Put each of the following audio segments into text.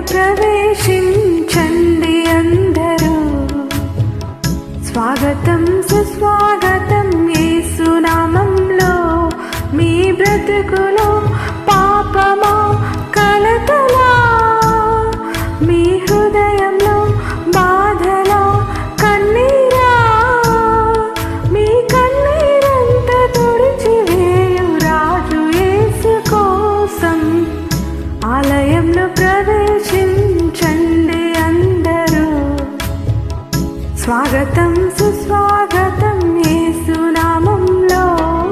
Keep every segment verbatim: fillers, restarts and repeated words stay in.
ప్రవేశించండి అందరూ. స్వాగతం సుస్వాగతం యేసు నామంలో. మీ బ్రతుకులో పాపమా కలతలా, మీ హృదయంలో బాధలా కన్నీరా, మీ కన్నీరంతా తుడిచివేయు రాజు యేసు కోసం ఆలయంలో ప్రవేశించండి అందరూ. స్వాగతం సుస్వాగతం యేసు నామంలో.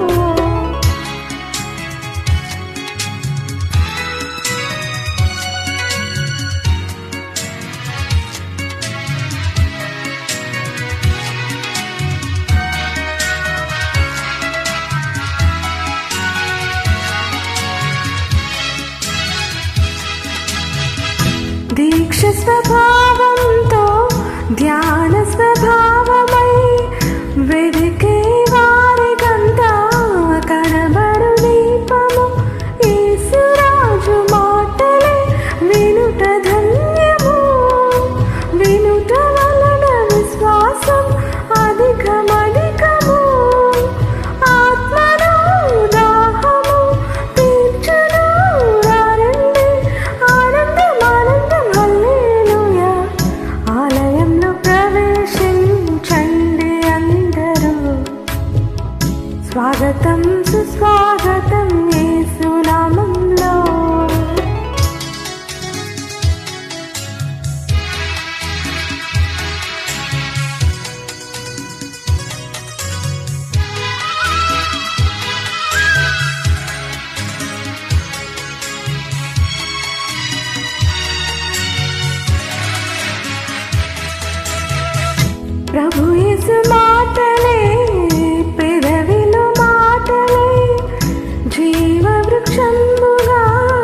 దీక్ష స్వభావంతో ధ్యాన స్వభావమై వెదికే వారికంతా కనబడు దీపము యేసురాజు మాటలే వినుట ధన్యము. వినుట వలన విశ్వాసం అధికమధికము. ఆత్మను దాహము తీర్చును రండి, ఆనందం ఆనందం హల్లెలూయా. ఆలయంలో ప్రవేశించండి అందరూ. స్వాగతం సుస్వాగతం యేసు నామంలో. ప్రభు యేసు మాటలే పెదవిలో మాటలే జీవ వృక్షముగా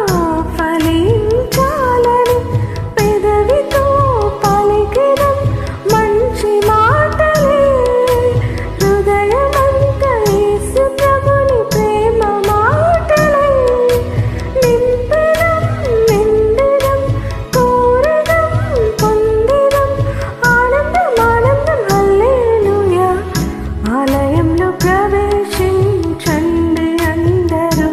ఫలించాలని పెదవితో పలికెదం మంచి మాటలే. హృదయమంతా యేసు ప్రభుని ప్రేమ మాటలే. నింపెదం నిండెదం కోరెదం పొందెదం ఆనందం ఆనందం హల్లెలూయా. ఆలయంలో ప్రవేశించండి అందరూ.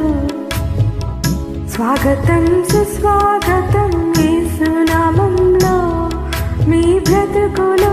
స్వాగతం సుస్వాగతం యేసు నామంలో. మీ బ్రతుకులో